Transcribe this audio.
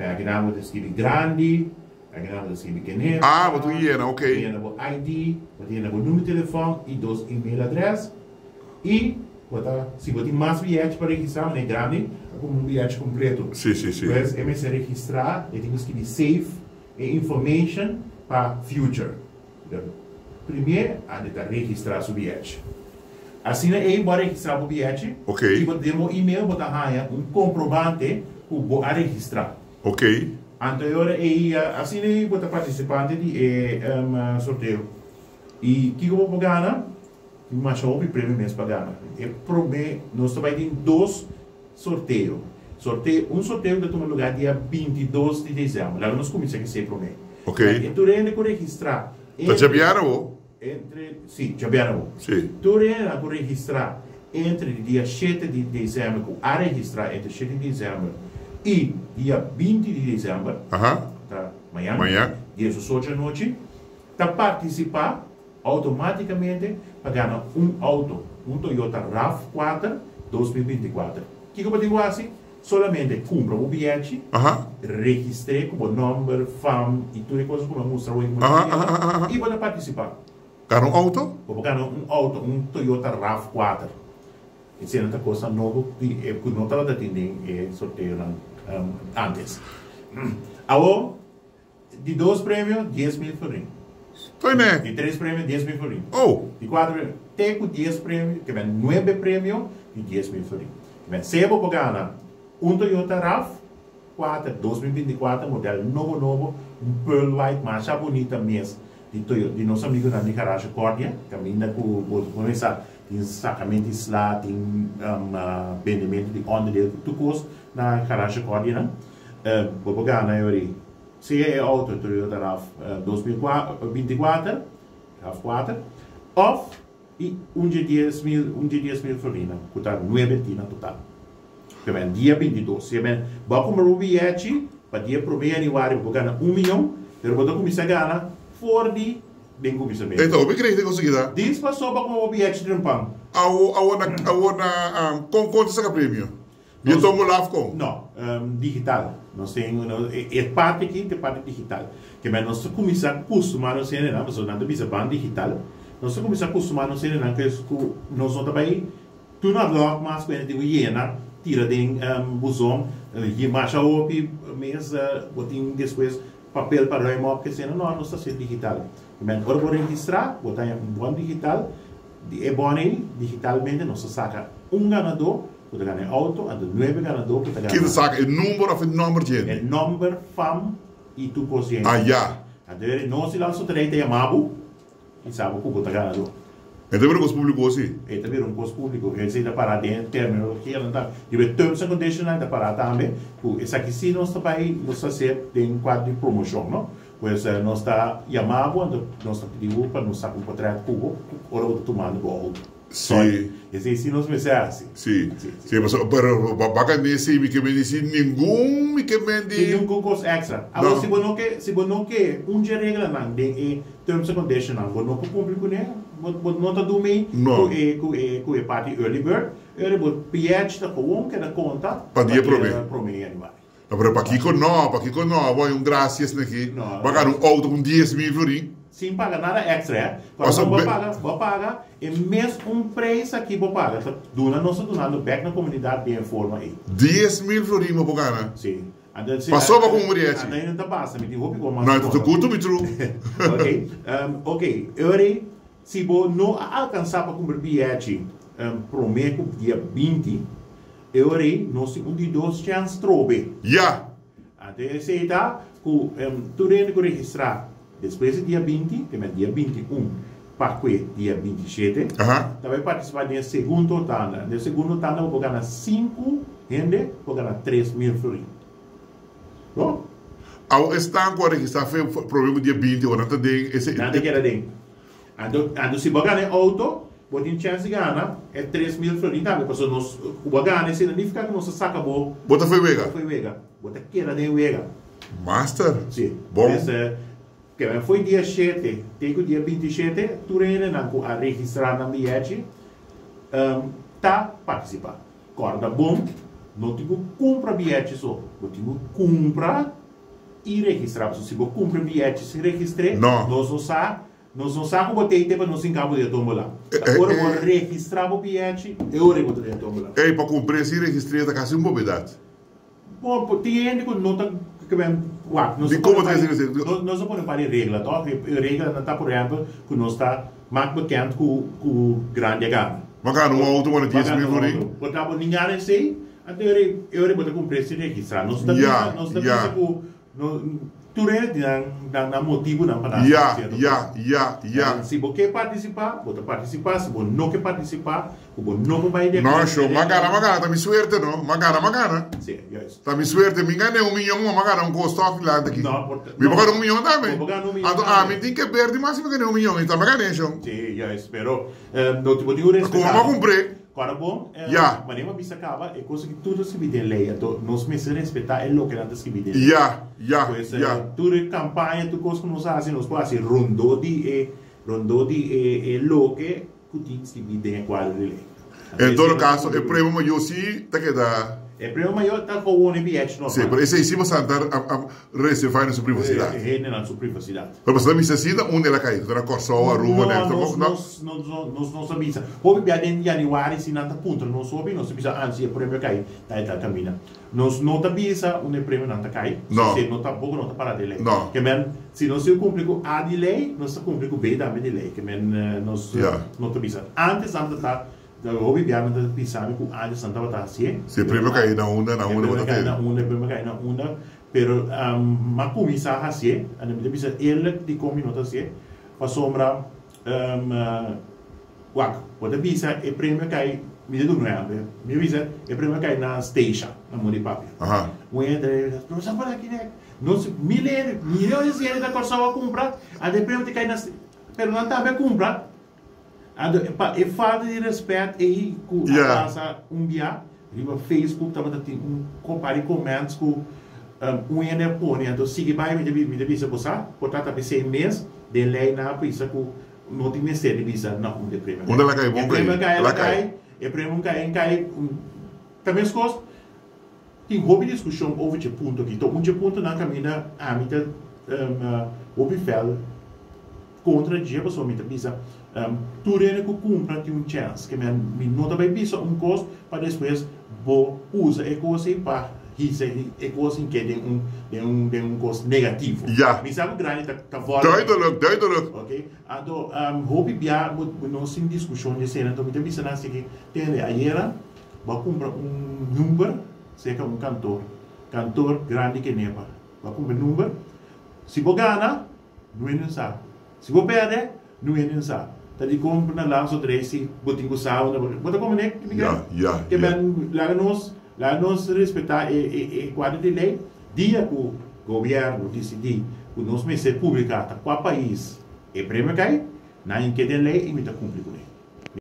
aqui na vou escrever grande, aqui na vou escrever pequeno. Ah, vou ir, ok. Aqui na vou ID, vou ter número de telefone e 2 e-mail address. E, se você tem mais bilhete para registrar, não é grande, como um bilhete completo. Sim, sim, sim. Mas, é se registrar, eu tenho que escrever save e information para future. Primeiro, a de registrar o bilhete. Assim, é embora registrar o bilhete, Ok. e você tem um e-mail, você tem um comprovante que você registrar. Ok. Então, assim, você participante de sorteio. E que eu vou ganhar? Mas eu vou prêmio mesmo para ganhar. Nós também temos 2 sorteios. Um sorteio que toma lugar dia 22 de dezembro. Lá nós começamos a ser para mim. Ok. Tu ainda que registrar. Tá já vieram? Sim, já vieram. Sim. Tu ainda que registrar entre dia 7 de dezembro, a registrar entre 7 de dezembro e dia 20 de dezembro, Aham. tá? Amanhã, dia 18 da noite, tá participar automaticamente para ganhar um auto, um Toyota RAV4 2024. O que eu vou dizer assim? Solamente compra o bilhete, registre com o número, FAM e tudo as coisas que eu mostrar hoje e vou participar. Ganhar um auto? Vou ganhar um auto, um Toyota RAV4. Isso é outra coisa nova que não estava atendendo sorteio antes. Agora, de 2 prêmios, 10 mil florins. Foi, né? De 3 prêmios, 10 mil florins. Oh! De 4 prêmios, tenho 10 prêmios, que vem 9 prêmios e 10 mil florins. Se eu vou ganhar um Toyota RAV4 2024, modelo novo, um Pearl White, mais bonita mesmo, de nosso amigo da Nicaragua, Cordia, que ainda começar, tem sacamento lá, tem vendimento de onderdeel, tudo custo na Nicaragua, Cordia, vou ganhar, se é auto Toyota RAV 2024, RAV4, ou e de 10 mil florina, que está 9 tina total. Que é dia 22. Se é bom como o bilhete, para dia 1 de janeiro, vou ganhar 1 milhão, eu vou começar a ganhar fora de bem começamento. Então, o que você conseguiu? Diz para só como o bilhete de um pão. Quanto você prêmio? Eu tomo lá com? Não, digital. Nós temos parte aqui, tem parte digital. Que nós começamos a acostumar a ser, nós não temos digital. Nós começamos a acostumar a ser, que nós não também, tu não logo mais quando tu hiena, tira de busão, e marcha o mesa, botem depois papel para remover, porque senão não está sendo digital. Agora vou registrar, botar um bom digital, é bom digitalmente, nós saca um ganador, que ganha auto, e 9 ganadores que ganha. Que saca o número ou o número de? O número, FAM e tu consciência. Ah, já. Então, não se lança direito a Mabu, e sabe o que está ganhando. É também um curso público assim? É também um curso público. Ele está para dentro, terminologia, não está. E o terms and conditions está para também. Esse aqui sim, nós também, nós tem um quadro de promoção, não? Pois nós está chamando, nós está pedindo para nós sacar um contrato com o hora de tomar o auto. Sim. Esse sim nós pensamos assim. Sim. Sim, mas bacana nesse, me que me disse nenhum, me que me disse. Nenhum concurso extra. Agora, se você não quer um dia regra não, de terms and conditions não, você não para público né? Você não está dormindo com a parte early bird, ele vai piete da com que da conta para dia prometer. Para aqui com não, vai graças aqui. Pagar um auto com 10 mil florins. Sem pagar nada extra, vou pagar, e mesmo preço aqui vou pagar. Nós estamos back na comunidade de forma aí. 10 mil florins vou pagar, né? Sim. Passou para como mulher? Ainda não passa, me digo como mais. Não, tu curto me true. Ok. Agora, se você não alcançar para comprar bilhete, prometo dia 20, agora nós temos de 2 chances trobe. Já. Até se tá, tu tem que registrar. Depois do dia 20, que é dia 21, para dia 27, também participar do segundo tanda. No segundo tanda, eu vou ganhar 5 gente, vou ganhar 3 mil florins. Bom? Ao estar agora que está feio problema dia 20, ou não está bem? Nada que era bem. Ando se você ganhar auto, você tem chance de ganhar 3 mil florins, tá? Porque nós, o ganhar, significa que nós saca bom. Bota foi wega? Foi wega. Bota que era de wega. Master? Sim. Bom. Que foi dia 7, tem o dia 27, tu ainda a registrar na bilhete, tá participar. Corda bom, não tem que comprar bilhete só, não tem que comprar e registrar. Se você compra bilhete e registrar, nós não sabemos como tem tempo, nós encargamos de tomar lá. Agora, vou registrar o bilhete, eu vou ter de tomar lá. E para comprar e registrar, está quase uma bobidade. Bom, tem gente que não está... De como tem sido? Nós não podemos parar regra, tá? A regra não está, por exemplo, que nós está mais bekend com o grande gama. Mas cara, um auto, quando tinha esse livro, porque ninguém sei, até eu vou comprar esse registrar. Nós estamos tu na motivo não para se você quer participar, você participar. Se você não quer participar, você não vai de não, show, magara, tá me suerte, não? Magara. Sim, yes. Tá me suerte, me ganhei 1 milhão, magara, custo lá daqui. Não, me pagar 1 milhão também. Me tem que perder, mas me ganhei 1 milhão, então me ganhei, show. Sim, yes, pero não te vou respeitar. Como eu comprei? Agora, bom, mas nem uma bisa acaba, é coisa que tudo se vê em lei, então nós precisamos respeitar o que antes se vê em lei. Pois, tudo campanha, tudo coisa que nós fazemos, nós fazemos rondo de lo que se vê em quadro de lei. Em todo caso, o prêmio maior sim, tá que dá. O prêmio maior está com o bilhete normal. Sim, mas esse em cima está a reservar na sua privacidade. Na sua privacidade. Mas você necessita onde ela cai? Está na Corsol, a rua, né? Não sabia. Houve bem em janeiro, se não está ponto, não soube, não sabia antes o prêmio cai, está caminhando. Nós não sabia onde o prêmio não está cai. Não. Se não está pouco, não está para de lei. Não. Que men, se não se cumpre com A de lei, nós cumpre com B também de lei. Que men, nós não sabia. Antes está obviamente pensava que antes não estava assim. Se prima cair na onda, prima cair na onda, pero mas começar assim, a gente precisa ele de como não assim, para sombra pode pensar o prêmio cai, me diz não é, me avisa, o prêmio cai na station, na mão de papel. O entra, não sabe para aqui né, não se milhões de da corção a comprar, a de prêmio cai na, pero não está a comprar. É falta de respeito aí com a passa dia, no Facebook estava tendo compare comentários com ainda põe, então siga vai me devia passar, portanto a 6 meses de lei na pisa com não tem mais de visa não de prêmio. Onde ela cai bom e prêmio cai também as coisas tem houve discussão over esse ponto aqui, então ponto na caminha a mita houve fel contra dia pessoa mita visa tudo é que compra tem chance que me não vai visa custo para depois vou usar é coisa para isso é coisa que tem custo negativo. Me sabe grande tá fora. Duidelijk. Ok. Então houve bia não sem discussão de cena então me visa na que tem ayer vou comprar número seja cantor grande que neva vou comprar número se vou ganhar não é necessário se vou perder não é necessário. Tadi compra na lanço 13 botin ko sa bota como né que ben lá nós respeitar e quadro de lei dia que o governo decidir que nós me ser publicado qual país e prêmio cai na que tem lei e me tá cumprir com ele.